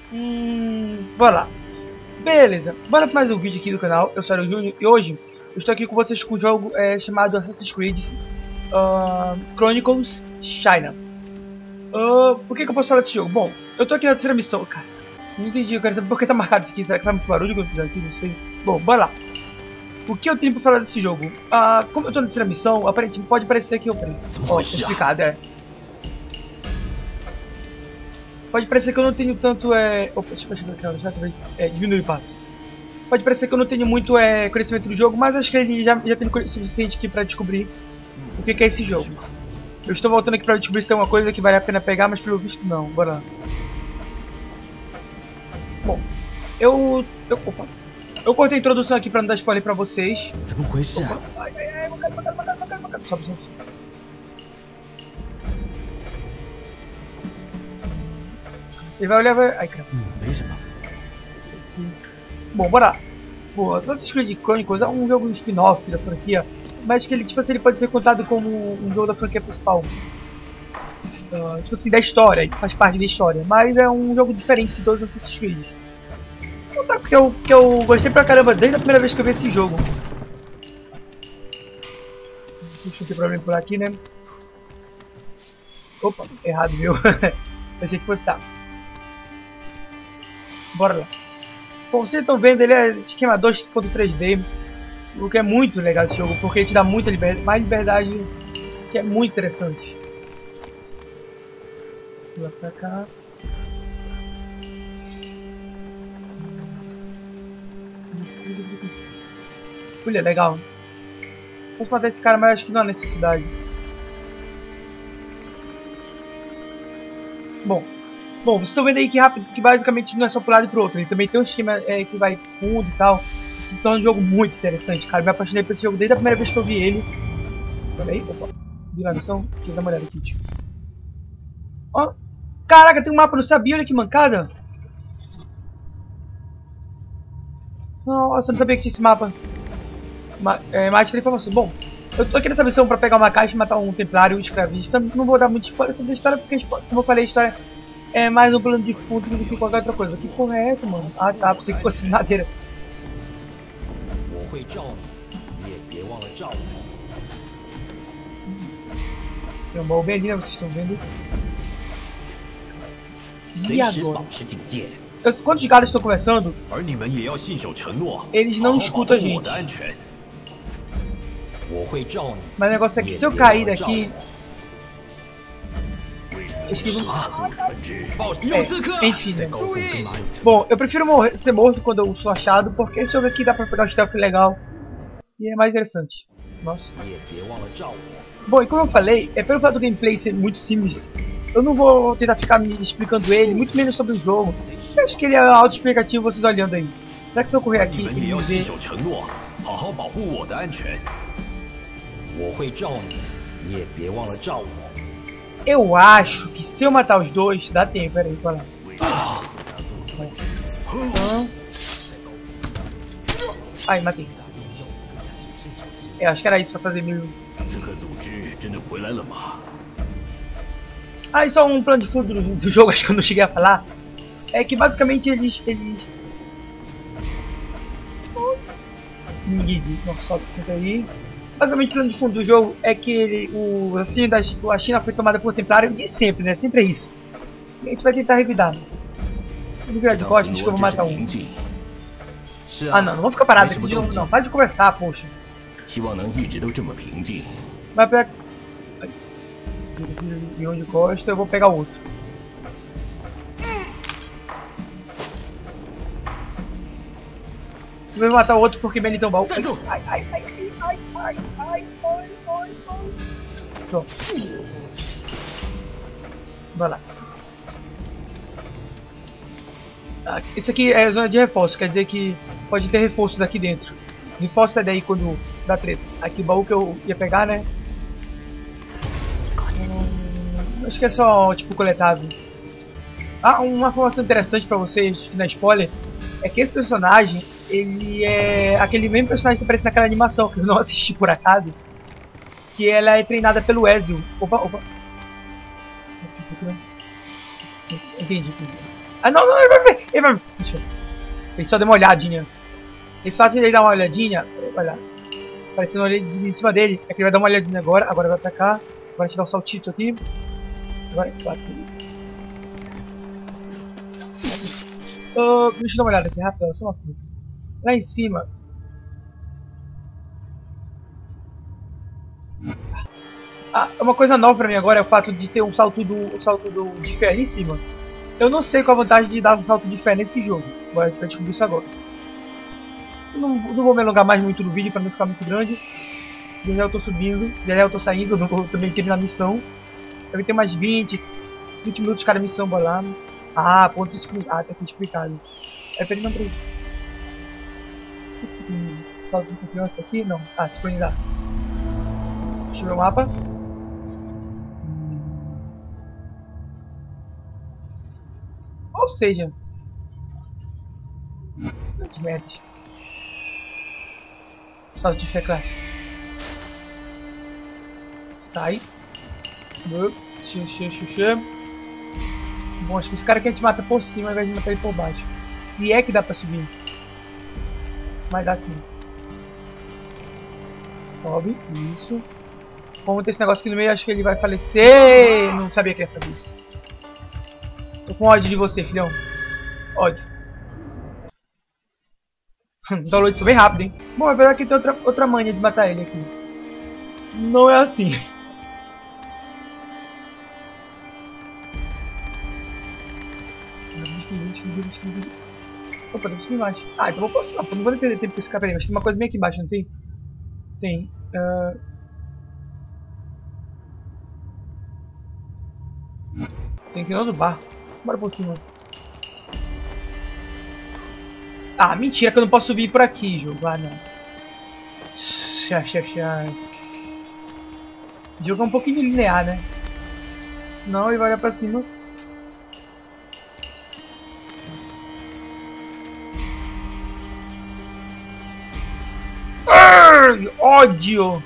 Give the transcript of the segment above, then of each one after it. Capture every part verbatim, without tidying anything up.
Hum... Bora lá. Beleza, bora para mais um vídeo aqui do canal. Eu sou o Júnior e hoje eu estou aqui com vocês com um jogo é, chamado Assassin's Creed uh, Chronicles China. Uh, por que, que eu posso falar desse jogo? Bom, eu tô aqui na terceira missão. Cara, não entendi, eu quero saber por que tá marcado isso aqui. Será que faz muito barulho quando eu fizer aqui? Não sei. Bom, bora lá. O que eu tenho pra falar desse jogo? Uh, como eu tô na terceira missão, aparentemente pode parecer que eu... Ó, oh, explicado, é. Pode parecer que eu não tenho tanto, é... Opa, deixa eu ver aqui, já é, diminui o passo. Pode parecer que eu não tenho muito é, conhecimento do jogo, mas acho que ele já, já tem o suficiente aqui pra descobrir o que, que é esse jogo. Eu estou voltando aqui pra descobrir se tem uma coisa que vale a pena pegar, mas pelo visto não. Bora lá. Bom, eu... eu opa. Eu cortei a introdução aqui pra não dar spoiler pra vocês. Opa. Ai, ai, ai, bacana, bacana, bacana, bacana, bacana. Sobe, sobe, sobe. Ele vai olhar, vai... Ai, caramba. Bom, bora lá. Bom, Assassin's Creed Chronicles é um jogo spin-off da franquia, mas que ele, tipo assim, ele pode ser contado como um jogo da franquia principal. Uh, tipo assim, da história, que faz parte da história. Mas é um jogo diferente de todos os Assassin's Creed. Então tá, porque eu, que eu gostei pra caramba desde a primeira vez que eu vi esse jogo. Deixa eu ter problema por aqui, né? Opa, errado, viu? Pensei que fosse tá. Bora lá. Bom, vocês estão vendo, ele é esquema dois ponto três D, o que é muito legal esse jogo, porque ele te dá muita liberdade, mais liberdade, que é muito interessante. Vou lá pra cá. Olha, legal. Posso matar esse cara, mas acho que não há necessidade. Bom. Bom, vocês estão vendo aí que rápido, que basicamente não é só pro lado e pro outro. Ele também tem um esquema é, que vai fundo e tal. Que torna um jogo muito interessante, cara. Eu me apaixonei por esse jogo desde a primeira vez que eu vi ele. Olha aí, opa. Vi lá a missão? Deixa eu dar uma olhada aqui, tio. Ó. Caraca, tem um mapa, eu não sabia, olha que mancada. Nossa, eu não sabia que tinha esse mapa. Ma é, mais de informação. Bom, eu tô aqui nessa missão pra pegar uma caixa e matar um templário, um escravista. Não vou dar muito spoiler sobre a história, porque, como eu falei, a história é mais um plano de fundo do que qualquer outra coisa. Que porra é essa, mano? Ah tá, pensei que fosse madeira. Tem um baú bem ali, né? Vocês estão vendo? E agora? Eu, quando os caras estão conversando, eles não escutam a gente. Mas o negócio é que se eu cair daqui... É, enfim, né? Bom, eu prefiro morrer, ser morto quando eu sou achado, porque esse jogo aqui dá pra pegar um stealth legal e é mais interessante. Nossa. Bom, e como eu falei, é pelo fato do gameplay ser muito simples, eu não vou tentar ficar me explicando ele, muito menos sobre o jogo. Eu acho que ele é auto-explicativo, vocês olhando aí. Será que se eu correr aqui e me ver... Eu acho que se eu matar os dois, dá tempo. Pera aí, vai lá. Ai, matei. É, acho que era isso pra fazer mil. Ah, e só um plano de fundo do, do jogo, acho que eu não cheguei a falar. É que basicamente eles... eles... Ninguém viu, nossa, só fica aí. Basicamente o plano de fundo do jogo é que ele, o, assim, da, a China foi tomada por templário de sempre, né? Sempre é isso. E a gente vai tentar revidar. Vou virar de costas, acho que eu vou matar um. Ah não, não vou ficar parado aqui de novo não. Para de conversar, poxa. Vai pegar... E onde costa, eu vou pegar o outro. Eu vou matar o outro porque me tem um baú. Ai, ai, ai, ai, ai, ai, ai, ai, ai, ai. Pronto. Vai lá. Ah, esse aqui é a zona de reforço, quer dizer que pode ter reforços aqui dentro. Reforço é daí quando dá treta. Aqui o baú que eu ia pegar, né? Hum, acho que é só tipo coletável. Ah, uma informação interessante pra vocês, na spoiler, é que esse personagem, ele é aquele mesmo personagem que aparece naquela animação, que eu não assisti por acaso, que ela é treinada pelo Ezio. Opa, opa. Entendi, entendi. Ah, não, não, ele vai ver. Ele vai ver. Deixa eu... Ele só deu uma olhadinha. Esse fato de ele dar uma olhadinha, olha, aparecendo ali em cima dele, é que ele vai dar uma olhadinha agora, agora vai pra cá, agora te dar um saltito aqui, agora bate. Uh, deixa eu dar uma olhada aqui rápido, só uma coisa. Lá em cima. Ah, uma coisa nova pra mim agora é o fato de ter um salto do, um salto do de fé ali em cima. Eu não sei qual a vantagem de dar um salto de fé nesse jogo, agora a gente vai descobrir isso agora. Não, não vou me alongar mais muito no vídeo para não ficar muito grande. Já já eu tô subindo, já já eu tô saindo, não vou também terminar a missão. Deve ter mais vinte, vinte minutos cada missão, bora lá. Ah, ponto explicado. Ah, tá aqui explicado. É pra ele não pra ele. O que isso aqui? Falta de confiança aqui? Não. Ah, sincronizar. Deixa eu ver o mapa. Ou seja, grandes merdas. Salto de fé clássico. Sai. Xê, xê, xê, xê. Bom, acho que esse cara quer te matar por cima ao invés de matar ele por baixo. Se é que dá pra subir. Mas dá sim. Sobe. Isso. Vamos ter esse negócio aqui no meio. Acho que ele vai falecer. Não sabia que ia fazer isso. Tô com ódio de você, filhão. Ódio. Download isso bem rápido, hein? Bom, é verdade que tem outra, outra mania de matar ele aqui. Não é assim. Opa, tem que embaixo. Ah, então vou postar. Não vou nem perder tempo com esse cara. Peraí, mas tem uma coisa bem aqui embaixo, não tem? Tem. Uh... Tem que ir no barco. Bora por cima. Ah, mentira que eu não posso subir por aqui, jogo. Ah, não. Xa, xa, xa. O jogo é um pouquinho linear, né? Não, ele vai olhar pra cima. Arrgh, ódio!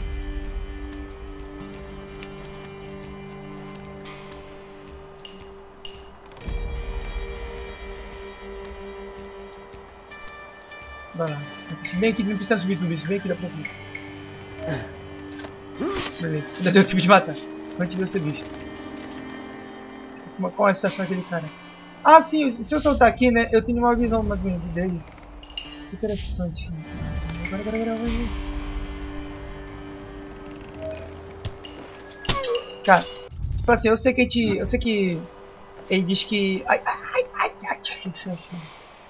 Vai lá. Bem aqui, não precisa subir tudo isso. Bem aqui dá pra subir. Beleza. Ainda deu tempo de matar. Antes de eu ser visto. Qual é a situação daquele cara? Ah, sim. Se eu soltar aqui, né? Eu tenho uma visão mais bonita dele. Interessante. Agora, agora, agora, agora. Cara, tipo assim, eu sei que a gente. Eu sei que. Ele diz que. Ai, ai, ai, ai, ai, ai, ai, ai.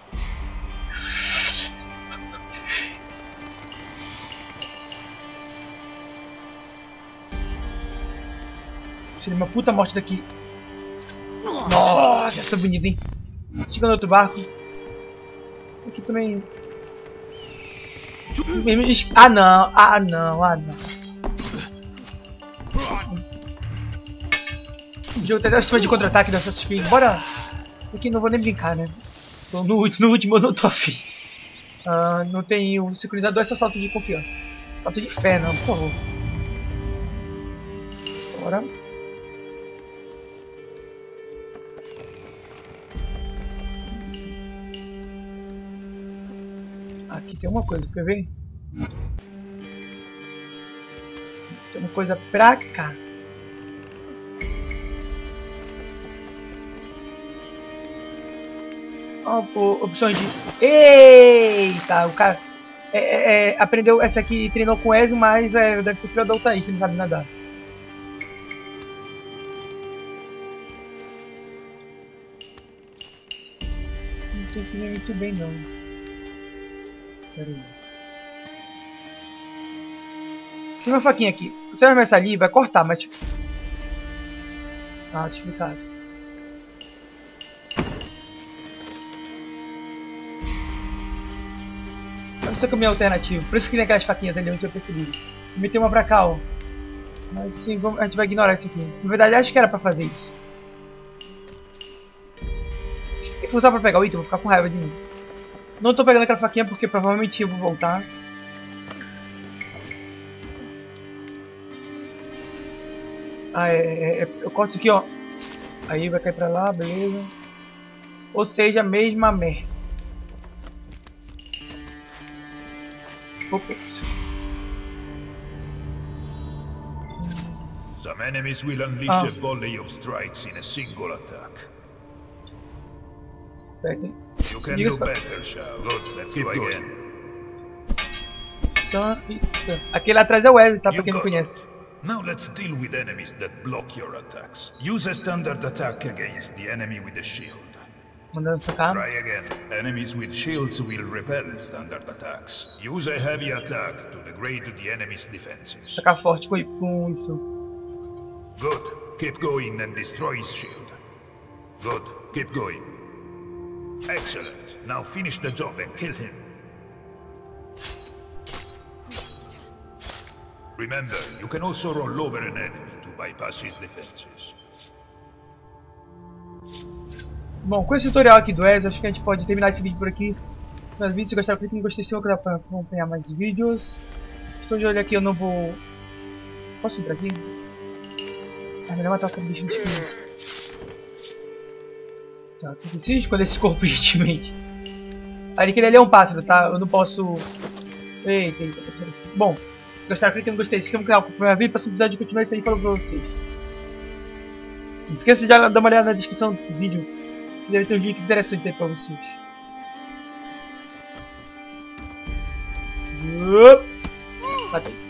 Seria uma puta morte daqui. Nossa, essa é bonita, hein? Chegando outro barco. Aqui também. Ah não, ah não, ah não. O jogo tá até o sistema de contra-ataque da Assassin's Creed. Bora! Aqui não vou nem brincar, né? Tô no, no último eu não tô afim. Ah, não tem o sincronizador, é só salto de confiança. Salto de fé, não, por favor. Bora. Aqui tem uma coisa, quer ver? Tem uma coisa pra cá. Oh, opções de... Eita, o cara é, é, é, aprendeu essa aqui, treinou com Ezio, mas é, deve ser filho da Altair, que não sabe nadar. Não tô entendendo muito bem, não. Pera aí. Tem uma faquinha aqui. Você vai começar ali, vai cortar, mas tipo... Ah, te explicar. Esse é o caminho alternativo. Por isso que tem aquelas faquinhas ali, onde eu percebi. Meteu uma pra cá, ó. Mas sim, vamos, a gente vai ignorar isso aqui. Na verdade, acho que era pra fazer isso. Se for só pra pegar o item, eu vou ficar com raiva de mim. Não tô pegando aquela faquinha porque provavelmente eu vou voltar. Ah, é, é, é, eu corto isso aqui, ó. Aí vai cair pra lá, beleza. Ou seja, a mesma merda. Opa. Some enemies will unleash Ah. a volley of strikes in a single attack. Pega. You can Diga do só. better, Shao. Good, let's go again. Então, e- aquele atrás é o Wesley, tá? Pra You quem não got conhece. it. Now let's deal with enemies that block your attacks. Use a standard attack against the enemy with a shield. Mandando sacar. Try again. Enemies with shields will repel standard attacks. Use a heavy attack to degrade the enemy's defenses. Sacar forte com com isso. Good. Keep going and destroy his shield. Good. Keep going. Excellent. Now finish the job and kill him. Remember, you can also roll over an enemy to bypass his defenses. Bom, com esse tutorial aqui do Wesley, acho que a gente pode terminar esse vídeo por aqui. Se vídeo, se gostaram, clique no gostei se para acompanhar mais vídeos. Estou de olho aqui, eu não vou... Posso entrar aqui? Ah, melhor matar aquele bicho muito. Tá, eu preciso escolher esse corpo gentilmente. Ali que ele é um pássaro, tá? Eu não posso... Eita, eita, eita. Bom, se gostaram, clique no gostei, se inscreva no canal para acompanhar vídeo. Para esse episódio de continuar isso aí, falou pra vocês. Não esqueça de dar uma olhada na descrição desse vídeo. Deve ter uns links interessantes aí pra vocês. Matei.